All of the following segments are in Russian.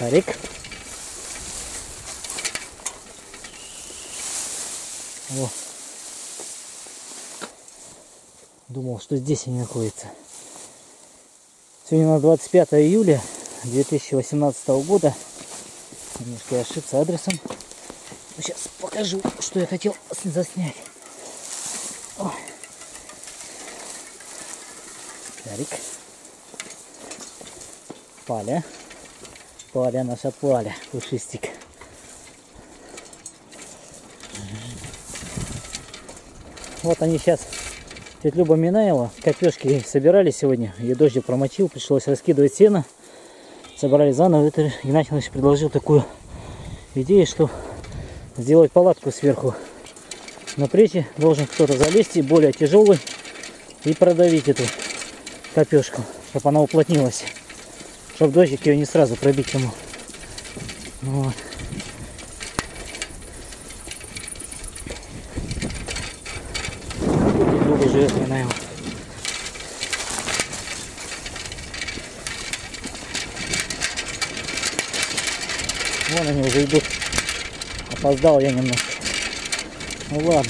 Шарик. О. Думал, что здесь они находятся. Сегодня у нас 25 июля 2018 года. Немножко я ошибся адресом. Сейчас покажу, что я хотел заснять. О. Шарик. Паля. Паля, наша Паля. Пушистик. Вот они сейчас. Тетя Люба Минаева. Копешки собирали сегодня. Ее дождик промочил. Пришлось раскидывать сено. Собрали заново. Это Игнатий Иванович предложил такую идею, что сделать палатку сверху. На плечи должен кто-то залезть, и более тяжелый, и продавить эту копешку, чтобы она уплотнилась. Чтобы дождик ее не сразу пробить ему. Вот. Тут живет Минаева. Вон они уже идут. Опоздал я немножко. Ну ладно.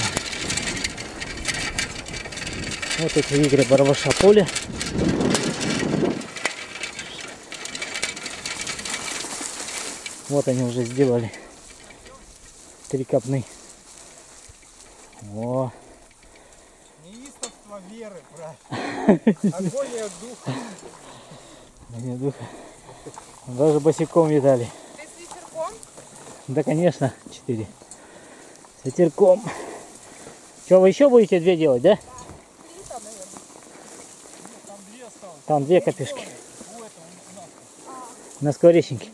Вот эти игры Барабаша поле. Вот они уже сделали. 3 копны. О. Неистовство веры, брат. Агония духа. Агония духа. Даже босиком видали. Ты с ветерком? Да, конечно, 4. С ветерком. Что, вы еще будете 2 делать, да? Там 2 копешки. На скворечнике.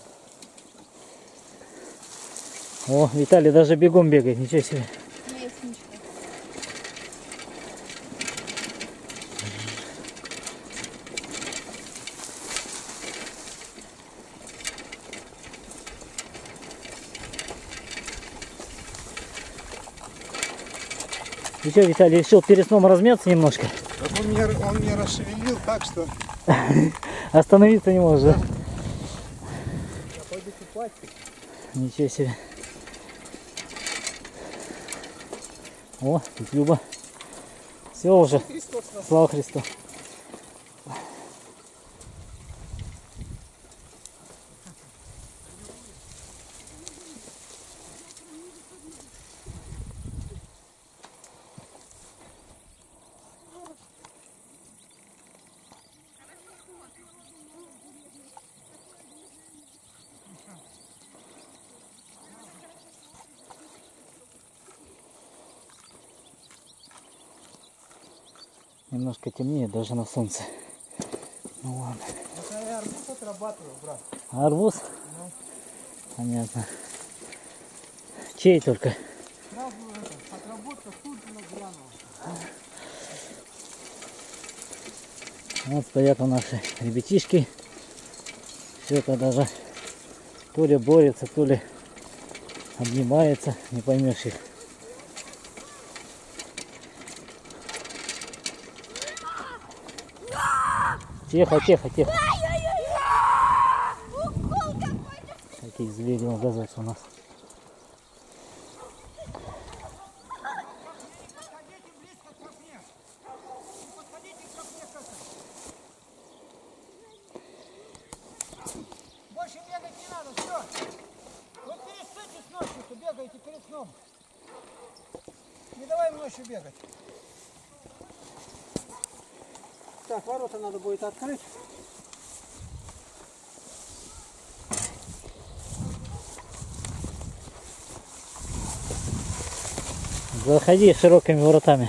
О, Виталий даже бегом бегает, ничего себе. И что, Виталий решил перед сном размяться немножко? Так он меня расшевелил так, что... Остановиться не может, да? Я пойду купать. Ничего себе. О, тут Люба. Все уже. Слава Христу. Немножко темнее даже на солнце. Ну ладно. Это я арбуз отрабатываю, брат. Арбуз? Ну. Понятно. Чей только? Сразу отработка тут глянула. Вот стоят у нас ребятишки. Все это даже то ли борется, то ли обнимается. Не поймешь их. Тихо, тихо, тихо. Какие звери оказываются у нас. Больше бегать не надо, все. Вот перестойте с ночью, то бегаете перед сном. Не давай им ночью бегать. Так, ворота надо будет открыть. Заходи широкими воротами.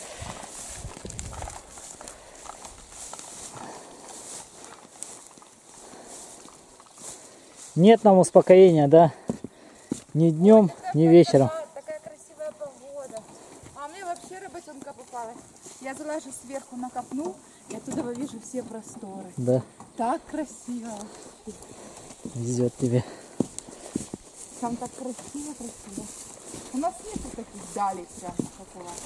Нет нам успокоения, да? Ни днем, ни вечером. Такая красивая погода. А мне вообще работенка попалась. Я залажу сверху на копну, и оттуда вижу все просторы. Да, Так красиво. везет тебе. Там так красиво, красиво. У нас нету таких далей прям, как у вас.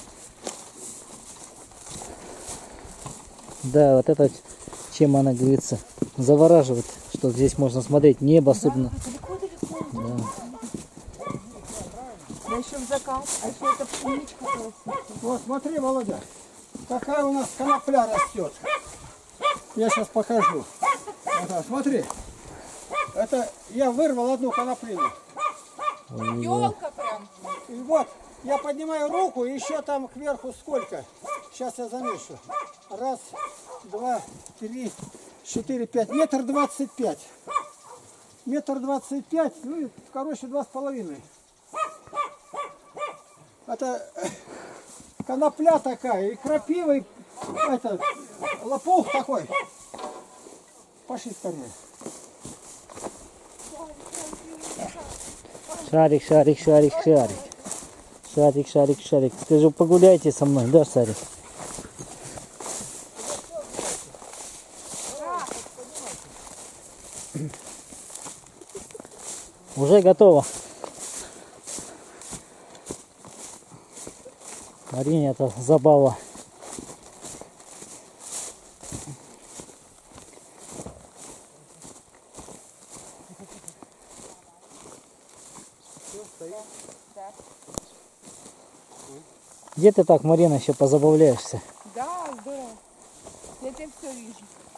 Да, вот это, чем она, говорится, завораживает, что здесь можно смотреть небо особенно. Далеко-далеко. Да. Да еще в закат, а еще это пшеничка растет. Вот смотри, Володя, какая у нас конопля растет. Я сейчас покажу. Ага, смотри. Это я вырвал одну коноплину. Елка прям. И вот, я поднимаю руку, и еще там кверху сколько? Сейчас я замешу. Раз, два, три, 4, 5. Метр 25. Метр 25, ну и, короче, 2,5. Это конопля такая, и крапива, и это, лопух такой. Пошли скорее. Шарик, шарик, шарик, шарик. Шарик, шарик, шарик. Скажи, погуляйте со мной, да, Шарик? Уже готово. Марине это забава. Где ты так, Марина, еще позабавляешься? Да, здорово. Я теперь все вижу.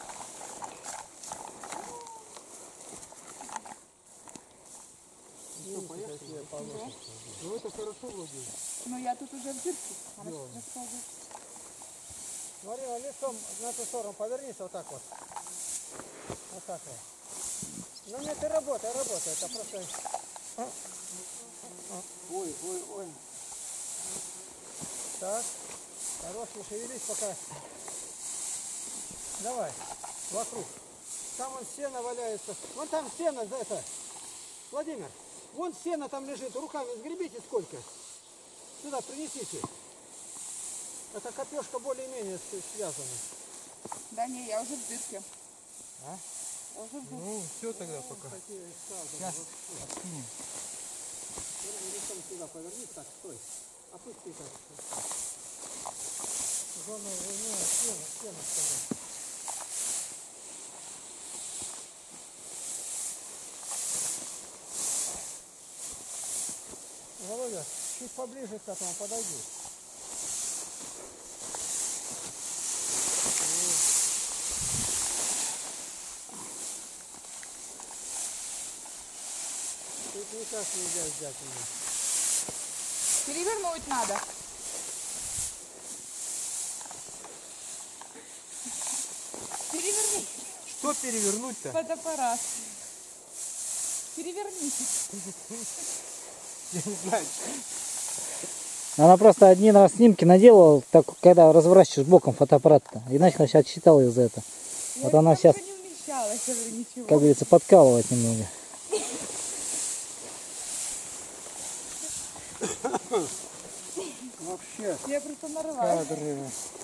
Ну это хорошо вроде. Но я тут уже в дырке. Она сейчас рассказывает. Марина, лицом на эту сторону повернись вот так вот. Вот так вот. Ну нет, и работай, работай. Это просто... Ой, ой, ой. Так. Хорош, не шевелись пока. Давай, вокруг. Там вон сено валяется. Вон там сено, это. Владимир, вон сено там лежит. Руками сгребите сколько. Сюда принесите. Это копешка более-менее связана. Да не, я уже в дырке. А? Я уже в дырке. Ну, все тогда пока. Сейчас откинем. Лицом сюда повернись, так, стой. Опусти так. Зона, стена, сказать. Володя, чуть поближе к этому подойди. Тут никак нельзя взять меня. Перевернуть надо. Переверни Что перевернуть-то? фотоаппарат. Переверните. Я не знаю. Она просто один раз снимки наделала, так, когда разворачиваешь боком фотоаппарат-то. Иначе она сейчас читала из-за этого. Вот она сейчас, не умещалась, я говорю, ничего. как говорится, подкалывает немного. Вообще Я просто нарвалась. кадры.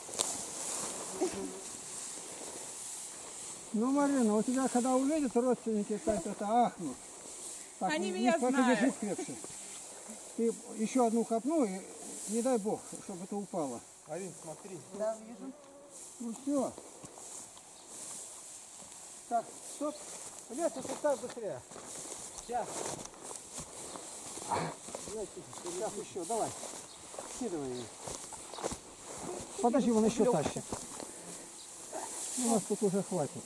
Ну, Марина, у тебя, когда увидят родственники, так это ахнут. Так, Они не меня хватай, знают. держи крепче. Ты еще одну копну, и не дай бог, чтобы это упало. Арин, смотри. Да, вижу. Ну все. Так, стоп. Нет, это так быстрее. Сейчас. Сейчас еще, давай. Скидывай ее. Подожди, он еще тащит. У нас тут уже хватит.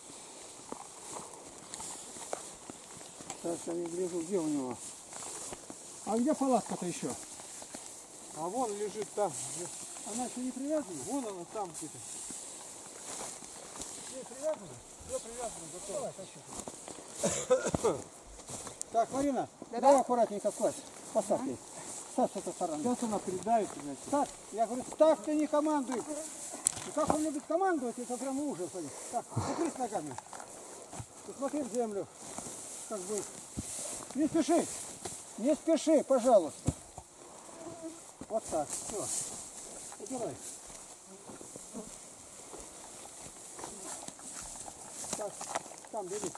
Сейчас я не гляжу, где у него. А где палатка-то еще? А вон лежит там. Она еще не привязана? Вон она там где-то. Не привязана? Все привязано, готово. Давай, тащи. Так, Марина, Да-да. давай аккуратненько класть. Поставь ей. Ставь с этой стороны. Сейчас она придавит, значит. Ставь. Я говорю, ставь, ты не командуй. И как он любит командовать, это прям ужас. Так, упрись ногами. И смотри в землю. Как бы. Не спеши. Не спеши, пожалуйста. Вот так, все. Убирай. Так, там берите.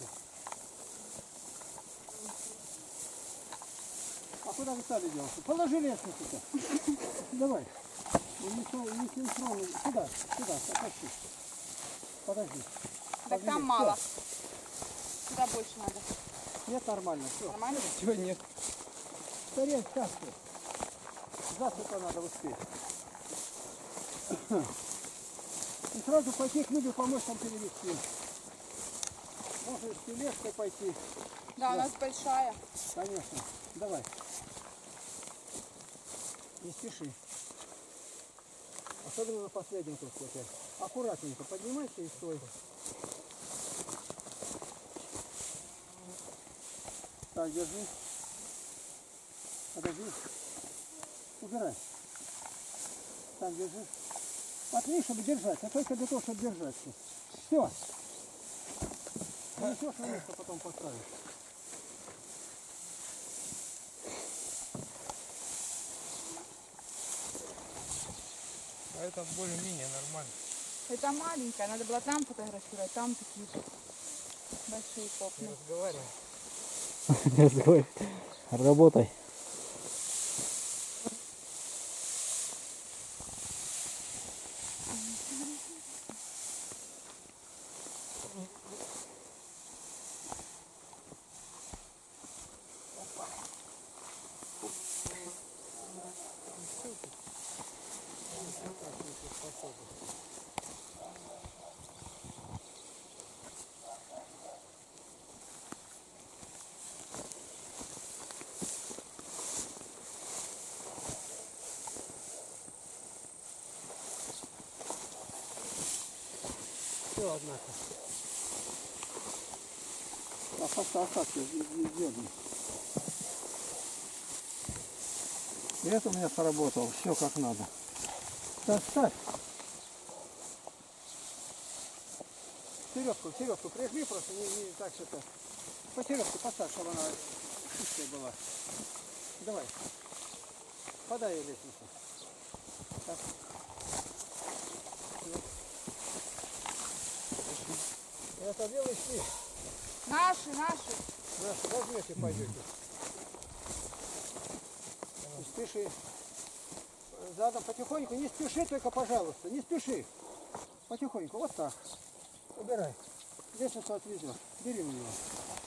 А куда Виталий делся? Положи лестницу-то. Давай. Не синхронно. Сюда, сюда, потащи. Подожди. Так Подвинь. там мало. Всё. сюда больше надо. Нет, нормально. Все. Нормально? Чего нет? Скорее сказку. Засыпа надо успеть. И сразу пойти к людям помочь там перевести. Можно с тележкой пойти. Да, у нас большая. Конечно. Давай. Не спеши. Особенно на последнем куске. Аккуратненько поднимайся и стой. Так, держи. Подожди. Убирай. Так, держи. Отли, чтобы держать. А только для того, чтобы держать. Все. Несешь на место, потом поставишь. А это более-менее нормально. Это маленькая, надо было там фотографировать, там такие же большие копны. Разговаривай. Не разговаривай. Работай. Все, однако. Остатки сделаны. И это у меня сработало. Все как надо. Так, ставь. Середку прижми просто, не так что-то. По середке поставь, чтобы она чистая была. Давай. Подай ей лестницу. Так. Это белый шли. Наши. Наши, возьмете, пойдете. Не спеши. Задом потихоньку, не спеши только, пожалуйста, не спеши. Потихоньку, вот так. Убирай. Лестницу отвезешь. Бери у него.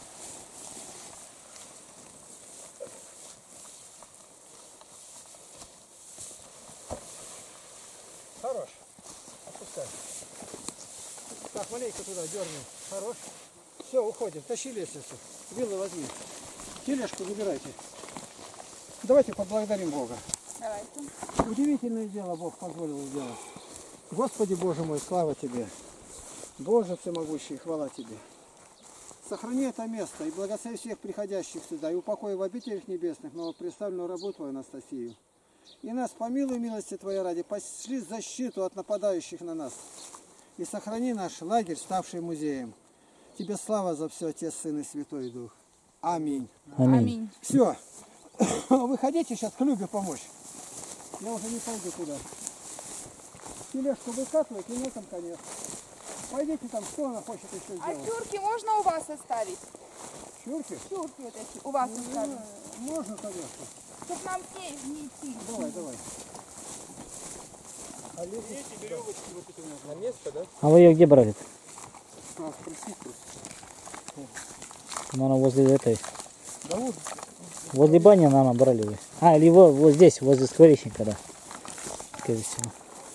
Хорош. Отпускай. Так, маленько туда дерни. Хорош. Все, уходим. Тащи лестницу. Вилы возьми. Тележку забирайте. Давайте поблагодарим Бога. Давайте. Удивительное дело Бог позволил сделать. Господи Боже мой, слава Тебе. Боже всемогущий, хвала Тебе. Сохрани это место и благослови всех приходящих сюда, и упокой в обителях небесных новоприставленную рабу Твою Анастасию. И нас помилуй милости Твоей ради, пошли защиту от нападающих на нас. И сохрани наш лагерь, ставший музеем. Тебе слава за все, Отец, Сын и Святой Дух. Аминь. Аминь. Все. Выходите сейчас к Любе помочь. Я уже не пойду туда. Тележку выкатывать и на этом конец. Пойдите там, что она хочет еще А сделать. чурки можно у вас оставить? Чурки? Чурки вот эти у вас оставить. Можно, конечно. Чтоб нам с ней не идти. Давай. А Эти веревочки вот эти на место, да? А вы ее где брали? надо спросить просто. Наверное, возле этой. Да вот, Возле бани, наверное, брали вы. А, или вот здесь, возле скворечника, да. Скорее всего.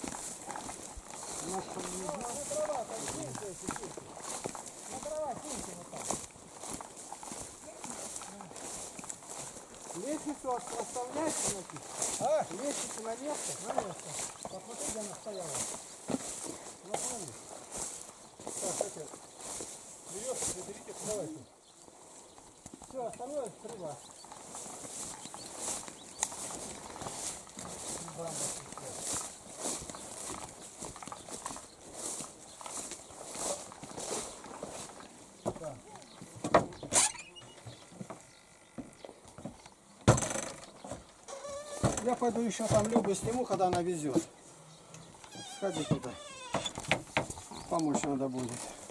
лестницу оставляйте, значит. А, лестницу на место, на место. Посмотри, где она стояла. Вот смотри. Так, отец. Веревку заберите, давайте. Все, остальное стрела. Я пойду еще там Любу сниму, когда она везет. Сходи туда. Помочь надо будет.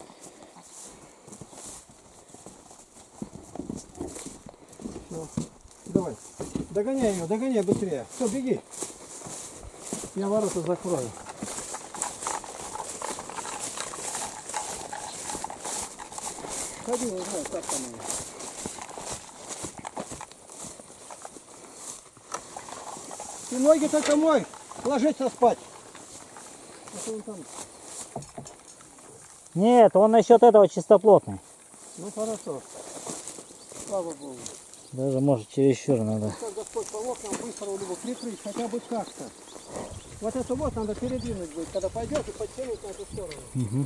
Все. Давай. Догоняй ее, догоняй быстрее. Все, беги. Я ворота закрою. Ходи, узнай, как там они. Ты ноги только мой, ложиться спать. А то он там. Нет, он насчет этого чистоплотный. Ну хорошо. Слава Богу. Даже может чересчур надо. Как Господь помог нам быстро его прикрыть, хотя бы как-то. Вот это вот надо передвинуть будет, когда пойдет и подтянуть на эту сторону. Угу.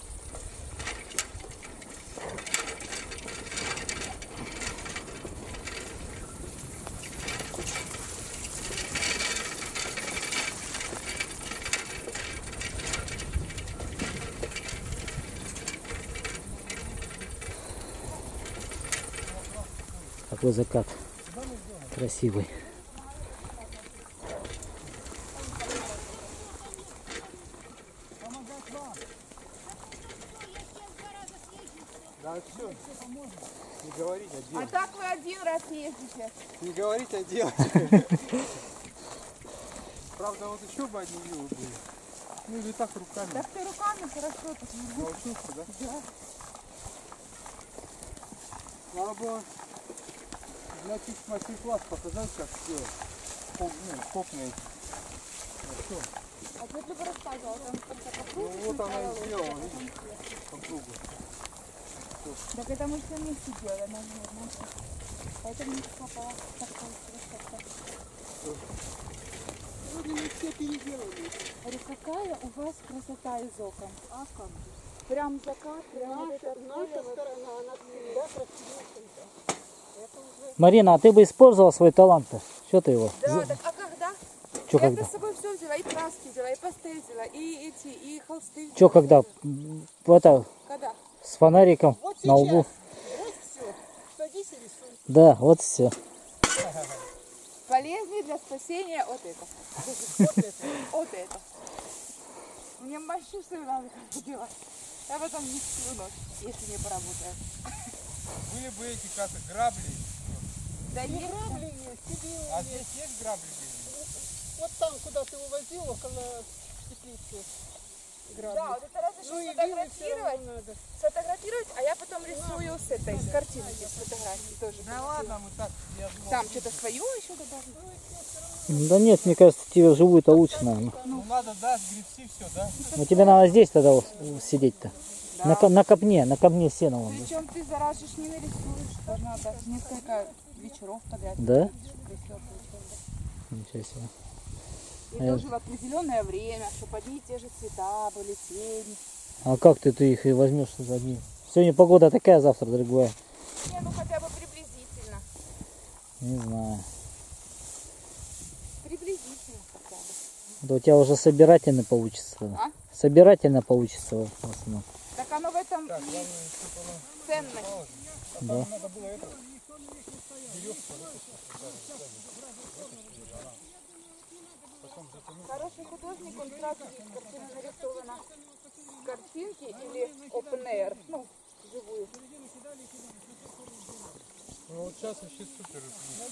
Такой закат красивый. Да все. Не говорить, а А делать. так вы один раз ездите. Не говорить, а делать. Правда, вот еще бы одни вилы были. Ну или так руками. Так ты руками хорошо тут не будешь. Научился, да? Да. Надо было значит мастер-класс показать, как сделать. Копный. А ты бы рассказывал, там как-то по Ну кругу вот она сначала и сделала, видишь, по кругу. Так это мы все вместе делали, наверное. Поэтому не попала такая красота. Вроде мы все переделали. Говорю, какая у вас красота из окон. А как же? Прям закат, прям вот это Наша сторона, она всегда красивее. Это уже... Марина, а ты бы использовала свой талант-то? Что ты его? Да, так а когда? Что Я когда? с собой все взяла, и краски взяла, и пастель взяла, и эти, и холсты. Что когда? Это Когда? с фонариком Вот на лбу. сейчас. Вот все. Садись и рисуй. Да, вот все. Полезнее для спасения от этого. Вот это. Мне мощную надо как делать. Я потом не сплю ночь, если не поработаю. Были бы эти как грабли. Да Не нет. грабли есть, тебе А здесь есть грабли? вот там, куда ты увозил, около теплицы. Да, вот это разве что Ну и вилы все сфотографировать, равно надо. сфотографировать, а я потом рисую с этой, с картинки, с фотографии тоже. Да ладно, мы так, я думал. Там что-то свое еще добавить? Да нет, мне кажется, тебе вживую-то лучше, наверное. Ну надо, да, сгребсти все, да? Но тебе надо здесь тогда сидеть-то. На камне сена вон. Причем ты заражешь не нарисуешь, что надо несколько вечеров подряд. Да? Красиво получилось. Ничего себе. И тоже в определенное время, чтобы одни и те же цвета были, тени. А как ты их и возьмешь за одни? Сегодня погода такая, завтра другая. Не, ну хотя бы приблизительно. Не знаю. Приблизительно хотя бы. Да у тебя уже собирательно получится. Тогда. А? Собирательно получится в основном. Так оно в этом Так, и главное, чтобы оно ценность. Да. надо было это. Хороший художник, он сразу видит, картина нарисована с картинки или open air, ну, живую. Ну вот сейчас вообще супер.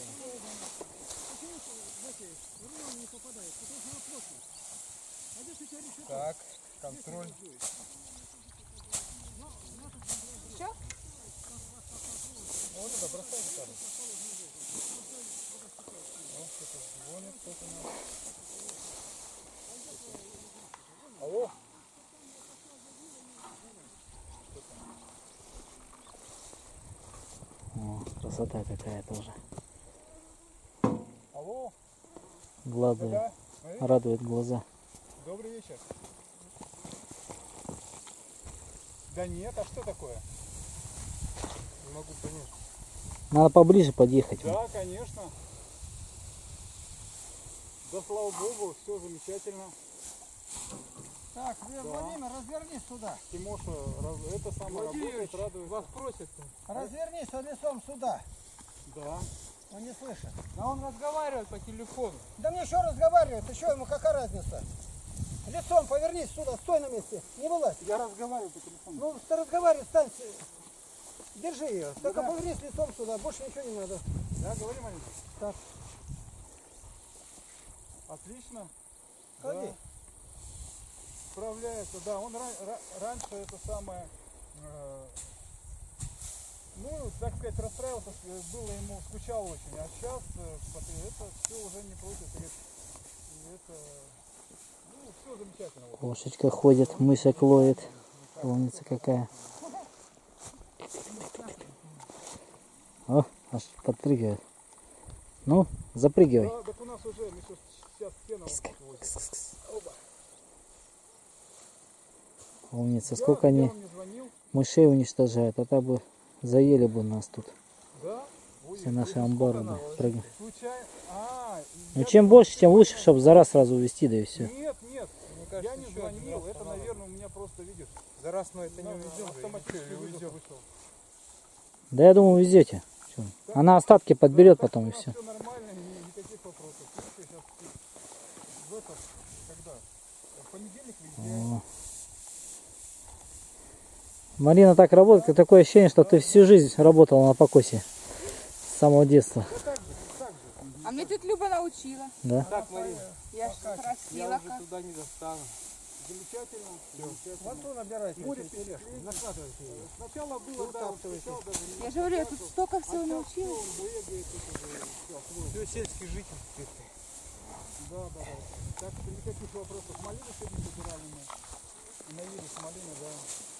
Так, контроль. Еще? Вот это бросай там. Вот кто-то звонит, кто-то нам. Алло? О, красота какая тоже. Алло? Глаза, Да? радует глаза. Добрый вечер. Да нет, а что такое? Не могу понять. Надо поближе подъехать. Да, конечно. Да слава богу, все замечательно. Так, Владимир, развернись сюда. Тимоша, это самое работает, радует. Вас просят. Развернись лицом сюда. Да. Он не слышит. Да он разговаривает по телефону. Да мне еще разговаривает, ты что, ему какая разница? Лицом повернись сюда, стой на месте, не вылазь. Я разговариваю по телефону. Ну, ты разговаривай, встань, держи ее. Только Да. повернись лицом сюда, больше ничего не надо. Да, говори маленько. Так, Отлично. ходи. Да. Справляется, да. Он раньше это самое ну, так сказать, расстраивался, было ему, скучал очень. А сейчас это все уже не против. Это, ну, все замечательно. Кошечка ходит, мышек ловит. Умница какая. О, аж подпрыгивает. Ну, запрыгивай. Да, так у нас уже, мы сейчас стену возим. Умница. Сколько они Я вам не звонил. мышей уничтожают, а то бы заели бы нас тут. Да? Ой, Все наши сколько амбары надо? бы прыгали. Случайно. Ну чем больше, тем лучше, чтобы за раз сразу увезти, да и все. Нет, нет. Мне кажется, Я не еще один звонил. раз Это, надо. наверное, у меня просто, видишь, За раз мы это не надо увезем же. автоматически Или вызов увезем. вышел. Да я думаю, везете. Чё? Она остатки подберет потом и все. Все нормально, никаких вопросов. Слушай, сейчас в это, когда? В понедельник выезжаем. Марина так работает, такое ощущение, что ты всю жизнь работала на покосе. С самого детства. А мне тетя Люба научила. Да? Так, Марина, Я ж я спросила, уже как. туда не достану. Замечательно. Вот он набирайте. Море тележку, накладывайте ее. Сначала было, да, сначала даже не Я же говорю, я тут столько всего научилась. Все, сельский житель теперь. Да. Так что никаких вопросов. Малину сегодня собирали мы. И наелись малины, да.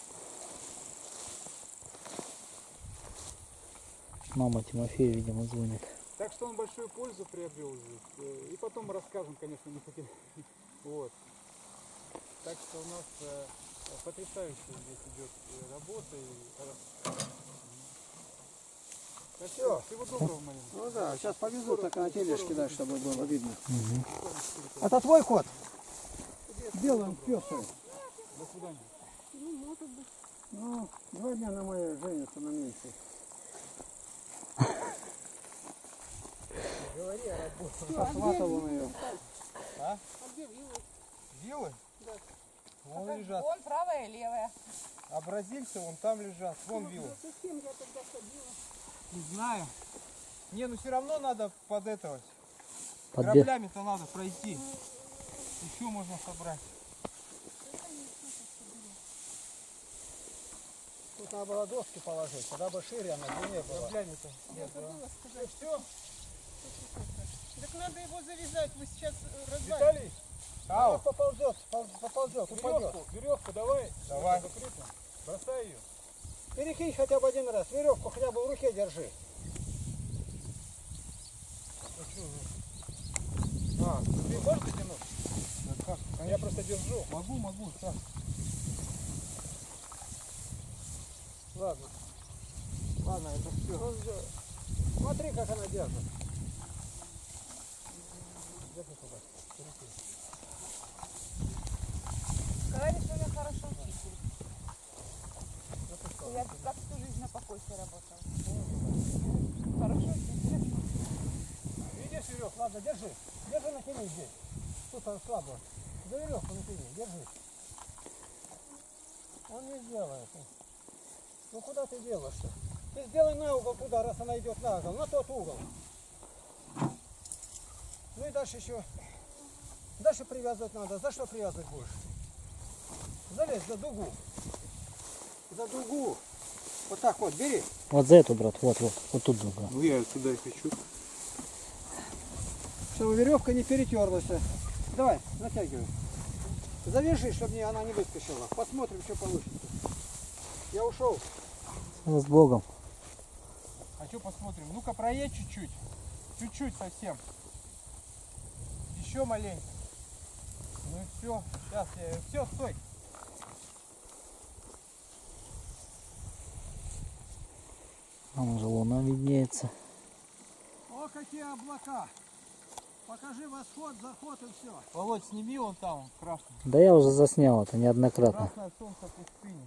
Мама Тимофея, видимо, звонит. Так что он большую пользу приобрел здесь. И потом мы расскажем, конечно, не хотим. Вот. Так что у нас потрясающая здесь идет работа. Так что, всего доброго, Марина. Ну да, сейчас повезут так на тележке, да, чтобы было видно. Это твой кот? Белый, пестрый. До свидания. Ну, 2 дня на моей женится на месте. Посватал он ее. А? Вилы? Да. Вон лежат. Вон правая и левая. А бразильцы вон там лежат. Вон вилы. Не знаю. Не, ну все равно надо под этого. Граблями-то надо пройти. Еще можно собрать. Тут надо было доски положить, тогда бы шире она длиннее была. Граблями-то нет, да? Все, Так надо его завязать. Вы сейчас Виталий, Она поползет, поползет, упадет. веревку давай. Давай. Закрытую. Бросай ее. Перекинь хотя бы 1 раз, веревку хотя бы в руке держи. Ты можешь дотянуть? Я просто держу. Могу, так. Ладно. Ладно, это все. Смотри, как она держит. Держи туда. Сказали, что я хорошо учитель. Я как всю жизнь на покосе работала. Хорошо учитель. Видишь веревку? Ладно, держи. Держи, натяни здесь. Тут он слабо. За веревку натяни, держи. Он не сделает. Ну куда ты делаешь-то? Ты сделай на угол туда, раз она идет на угол, на тот угол. Ну и дальше еще. Дальше привязывать надо. За что привязывать будешь? Залезь за дугу. За дугу. Вот так вот, бери. Вот за эту, брат, вот тут дуга. Ну я туда и хочу. Чтобы веревка не перетерлась. Давай, натягивай. Завяжи, чтобы она не выскочила. Посмотрим, что получится. Я ушел. С Богом. А что посмотрим? Ну-ка проедь чуть-чуть. Чуть-чуть совсем. Еще маленько. Ну и все. Сейчас я... Все, стой. Там уже луна виднеется. О, какие облака. Покажи восход, заход и все. Володь, сними вон там, красный. Да я уже заснял это неоднократно. Красное солнце пустыни.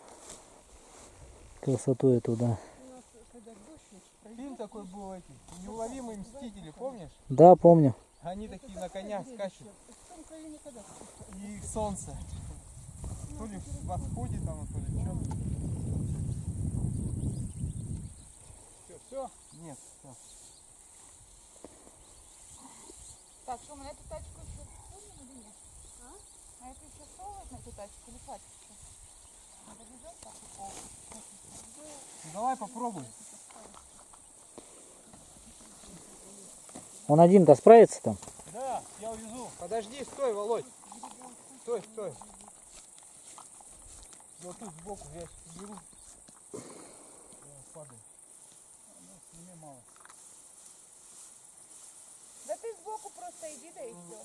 Красоту эту, да. Фильм такой был эти. Неуловимые мстители, помнишь? Да, помню. Они такие на конях скачут. И солнце. То ли в восходе там, то ли что. Все. Нет, все. Так, что мы на эту тачку еще сунем или нет? А? На эту еще совывать на эту тачку или хватит еще? Довезем так и давай попробуй. Он один-то справится там? Да, я увезу. Подожди, стой, Володь. Стой, стой. Вот тут сбоку я сейчас беру. Падай. Ну, сними мало. Да ты сбоку просто иди, да и все.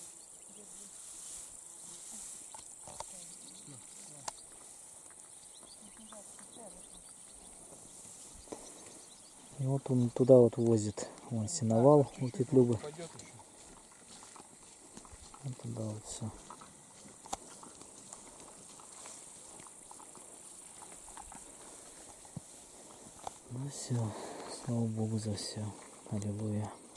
И вот он туда вот возит. Вон сеновал у тети Любы. Пойдет еще. Вот туда вот все. Ну все. Слава Богу за все. Аллилуйя.